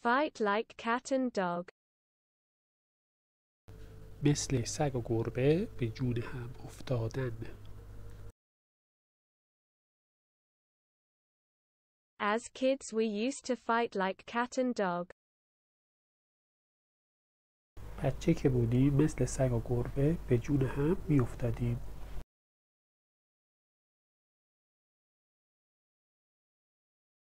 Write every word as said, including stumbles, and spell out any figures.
Fight like cat and dog. مثل سگ و گربه به جون هم افتادن. As kids we used to fight like cat and dog. بچه که بودیم مثل سگ و گربه به جون هم می افتادیم.